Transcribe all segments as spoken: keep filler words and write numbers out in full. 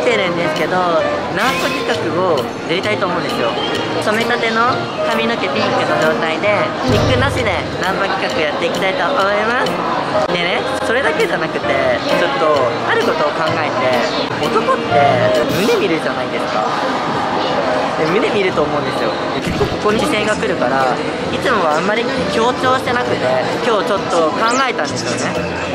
てるんですけど、ナンパ企画をやりたいと思うんですよ。染めたての髪の毛ピンクの状態でウィッグなしでナンパ企画やっていきたいと思います。でね、それだけじゃなくて、ちょっとあることを考えて、男って胸見るじゃないですか。で胸見ると思うんですよ。結構ここに視線が来るから、いつもはあんまり強調してなくて、今日ちょっと考えたんですよね。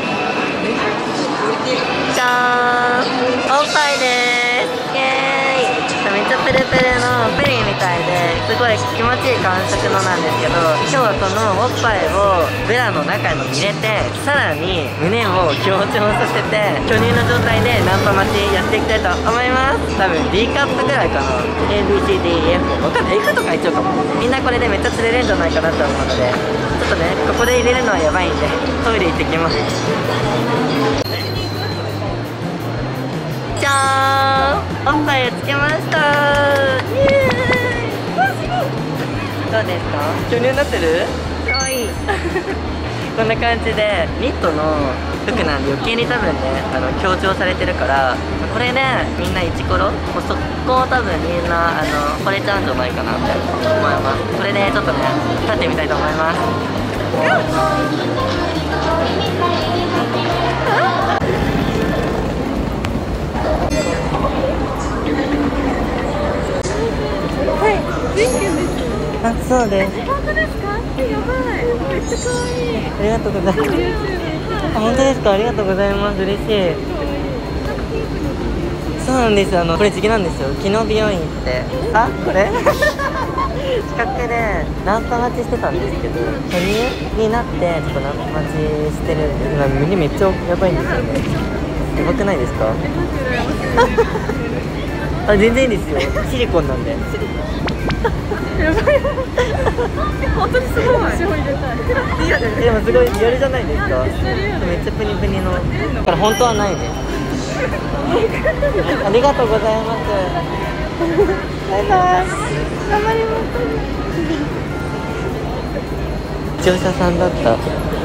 じゃーん、おっぱいでーす。イエーイ。めっちゃプルプルのプリンみたいですごい気持ちいい感触のなんですけど、今日はこのおっぱいをブラの中に入れて、さらに胸を強調させて巨乳の状態でナンパ待ちやっていきたいと思います。多分 D カップぐらいかな。 エービーシーディーイーエフ わかんない、 F とか言っちゃうかも。みんなこれでめっちゃ釣れるんじゃないかなと思うので、ちょっとねここで入れるのはやばいんでトイレ行ってきます。じゃーん、おっぱいをつけました。イエーイ。どうですか？巨乳になってる？かわいいこんな感じでニットの服なんで余計に多分ねあの強調されてるから、これでみんなイチコロもう速攻多分みんなあの惚れちゃうんじゃないかなって思います。これでちょっとね立ってみたいと思います。 はい、ゼンケンです。 あ、そうです。 本当ですか？やばい。めっちゃ可愛い。 ありがとうございます。あ、本当ですか？ありがとうございます。嬉しい。そうなんです。あのこれ時期なんですよ。昨日美容院行って。あ、これ？近くでナンパ待ちしてたんですけど、巨乳になってちょっとナンパ待ちしてるんで、今胸めっちゃやばいんですよね。やばくないですか？あ、全然いいですよ。シリコンなんで。 やばい。本当にすごい。私も入れたい。リアル。 でもすごいリアルじゃないですか。めっちゃプニプニの。だから本当はないです。ありがとうございます。バイバイ。頑張ります。視聴者さんだった。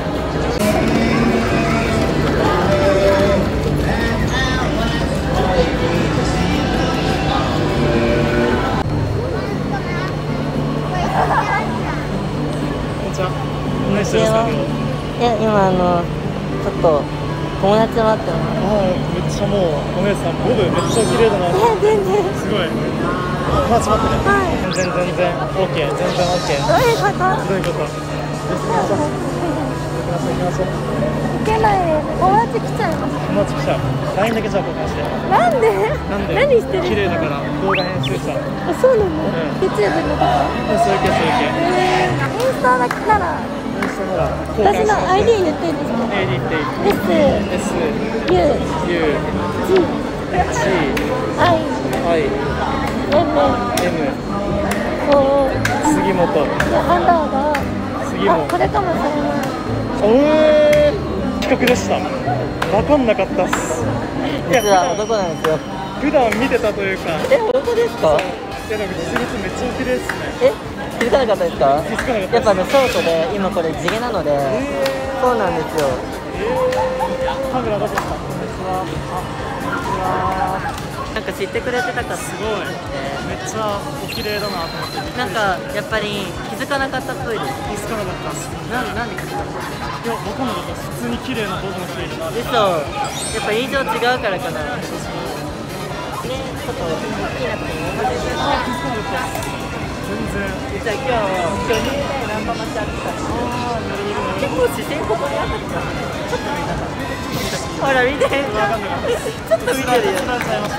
いや、今あのちょっと友達と会ってます。 ああ、めっちゃもうお姉さんボブめっちゃ綺麗だな。 いや、全然すごい。まあ、ちょっと待ってね。はい、全然全然 OK、全然 OK。 どういうこと？ どういうこと？行きましょう。行きましょう、行きましょう。 行けないです。友達来ちゃいます。 友達来ちゃう。ライン だけじゃあ交換して。 なんで？ なんで？ 何してる？ 綺麗だから動画編集者。 あ、そうなの？うん、YouTube のとか？ そういう系、そういう系。 えー、インスタだけなら。私の アイディー 言っていいですか？ アイディー っていい。 S、 S、 U、 U、 G、 G、 I、 I、 M、 M、 O、 杉本、 アンダーが杉本。 あ、これかもしれない。 おー、企画でした。分かんなかったっす。 実は男なんですよ。 普段見てたというか。 え、男ですか？ いや、でも実物めっちゃ綺麗ですね。 え、気づかなかったですか？ 気づかなかった。 やっぱあのショートで今これ地毛なので、えー、そうなんですよ。 えー、カメラどこですか？こんにちは。あ、こんにちは。 なんか知ってくれてたかすごい。めっちゃお綺麗だなと思って。 なんかやっぱり気づかなかったっぽいです。 気づかなかったっす。なんでなんで気づかなかった？いや、わかんなかったっす。普通に綺麗なボブの人いるな。 嘘。やっぱ印象違うからかな。ね、ちょっと好きな子に思い出して。 あ、気づかなかったっす。全然。 実は今日巨乳でナンパ待ちあってた。ああ、なるほど。結構視線ここにあったから。ちょっと見たか。ほら見て。ちょっと見てるよ。ちょっと見てるよ。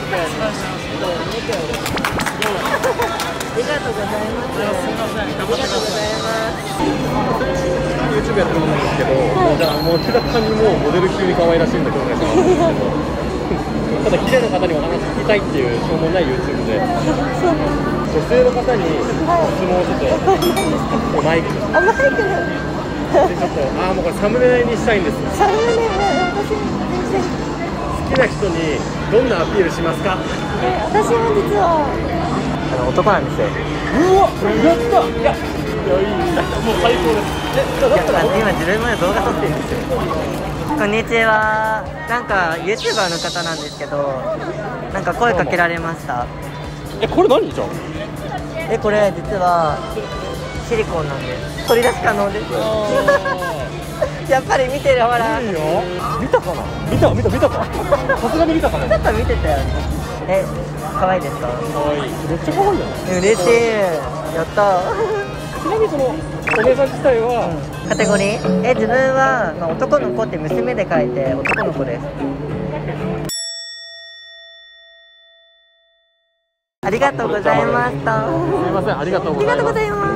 ありがとうございます。 すみません。ありがとうございます。 YouTube やってると思うんですけど、もうじゃあもう明らかにもうモデル級に可愛らしいんだけどね。ただ綺麗な方にお話聞きたいっていうしょうもない YouTube で、女性の方に質問をちょっとマイクあ、マイクでちょっとああもうこれサムネにしたいんです。 サムネ私全然好きな人にどんなアピールしますか？ え、私も実はあの男なんですよ。 うわ、やった。いや、 いい、もう最高です。え、だったら今自分まで動画撮ってるんですよ。こんにちは。なんか ユーチューバーの方なんですけど、なんか声かけられました。 え、これ何じゃん。 え、これ実はシリコンなんです。取り出し可能です。やっぱり見てる、ほら。 いいよ。見たかな。見た見た見たか。さすがに見たかな。 ちょっと見てたよね。え、可愛いですか。 可愛い。めっちゃ可愛いよね。 嬉しい。やったー。 ちなみにそのお姉さん自体は、 うん、カテゴリー？え、自分は、まあ、男の子って娘で書いて男の子です。ありがとうございました。 すみません、ありがとうございます。 ありがとうございます。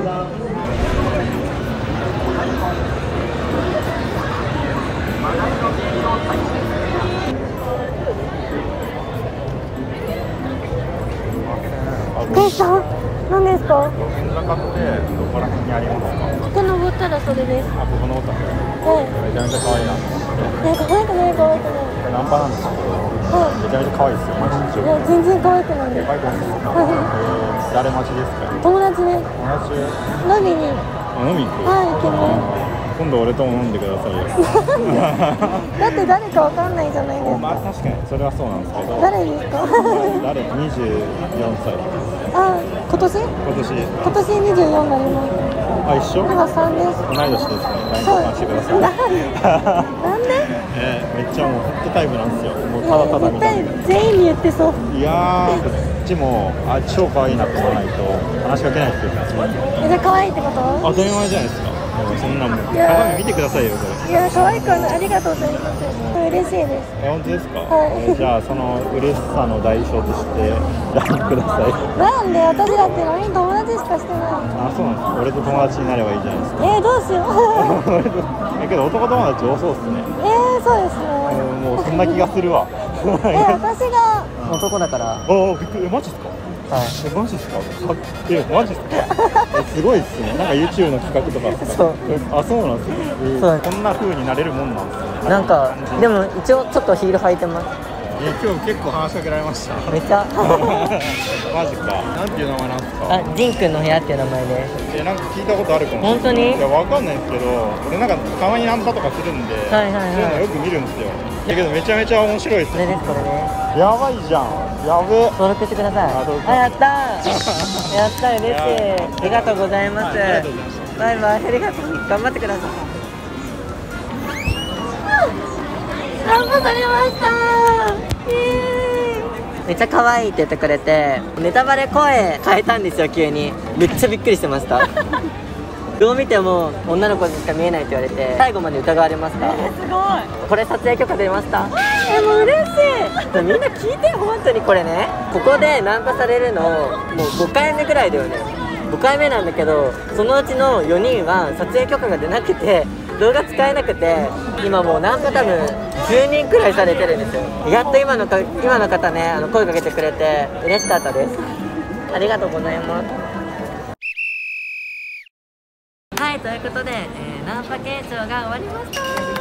ケイさん、何ですか？ 路面坂ってどこら辺にありますか？ ここ登ったらそれです。 あ、ここのおったんですか？ はい。 めちゃめちゃ可愛いなと思って。 ね、可愛くない可愛くない。 ナンパなんですけど、 はい。 めちゃめちゃ可愛いですよ、マジで。 いや、全然可愛くないです。 可愛くないですか？ はい。 えー、誰待ちですか？ 友達ね。 友達。 飲みに。 あ、飲み行く？ はい、行きます。 今度俺とも飲んでくださいよ。 だって誰かわかんないじゃないですか。 まあ確かにそれはそうなんですけど。 誰ですか？ 誰？にじゅうよんさい。 あ、今年？ 今年。 今年にじゅうよんになります。 あ、一緒？ 今さんです。 同い年ですね。ラインそう。 交換してください。 なんで？ えー、めっちゃもうホットタイプなんですよ。もうただただ見た目。 絶対全員に言ってそう。 いやー、こっちもあ超可愛いなって思わないと話しかけないですよ。 え、じゃあ可愛いってこと？ 当たり前じゃないですか。でもそんなもんいやー鏡見てくださいよこれ。 いや、可愛くはない。ありがとうございます。嬉しいです。 え、本当ですか？ はいえーじゃあその嬉しさの代償として ライン ください。 なんで？私だって ライン 友達しかしてない。 あ、そうなんです。俺と友達になればいいじゃないですか。 えー、どうしよう。 えけど男友達多そうですね。 えー、そうですね。 もうそんな気がするわ。 え、私が。 男だから。 おお、びっくり。え、マジっすか？ はい。 え、マジっすか？かえ、マジっすか？え、すごいっすね。なんか YouTube の企画とかっすか？ そうえ、あ、そうなんですね。えそうこんな風になれるもんなんですね。 なんかでも一応ちょっとヒール履いてます。 え、今日結構話しかけられました。 めっちゃ。 マジか。なんていう名前なんですか？ あ、ジンくんの部屋っていう名前で。 え、なんか聞いたことあるかもしれない。 本当に？ いや、わかんないですけど、俺なんかたまにナンパとかするんで、 はいはいはいそういうのよく見るんですよ。だけどめちゃめちゃ面白いですこ。れですこれね。 やばいじゃん。やべ。 登録してください。 あどうぞあ、やったー。やったー、嬉しい。ありがとうございます。 はいありがとうございました。 バイバイ、ありがとう。頑張ってください。 ナンパされましたー。えめっちゃ可愛いって言ってくれて、ネタバレ声変えたんですよ、急に。めっちゃびっくりしてました。どう見ても女の子にしか見えないって言われて、最後まで疑われました。 ー、すごい。 これ撮影許可出ました。 え、もう嬉しい。 みんな聞いて、本当にこれね、ここでナンパされるのもうごかいめぐらいだよね。ごかいめなんだけど、そのうちのよにんは撮影許可が出なくて動画使えなくて、今もうナンパ多分じゅうにんくらいされてるんですよ。やっと今のか今の方ね、あの声かけてくれて嬉しかったです。ありがとうございます。はい、ということで、えーナンパ検証が終わりました。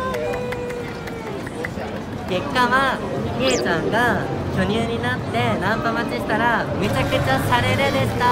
結果はみえちゃんが巨乳になってナンパ待ちしたらめちゃくちゃされるでした。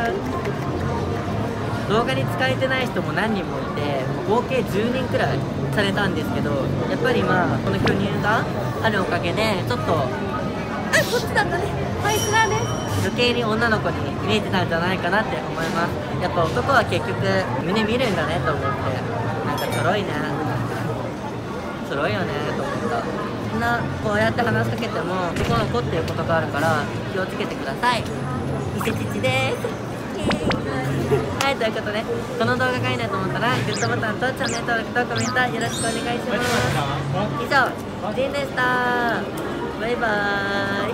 動画に使えてない人も何人もいて、合計じゅうにんくらいされたんですけど、やっぱりまあこの巨乳があるおかげでちょっと、あ、こっちだったね、ファイスラーです、余計に女の子に見えてたんじゃないかなって思います。やっぱ男は結局胸見るんだねと思って、なんかちょろいね、ちょろいよねと思った。みんなこうやって話しかけても男の子っていうことがあるから気をつけてください。伊勢父ですはい、ということでこの動画がいいなと思ったらグッドボタンとチャンネル登録とコメントよろしくお願いします。以上、ジンでした。バイバーイ。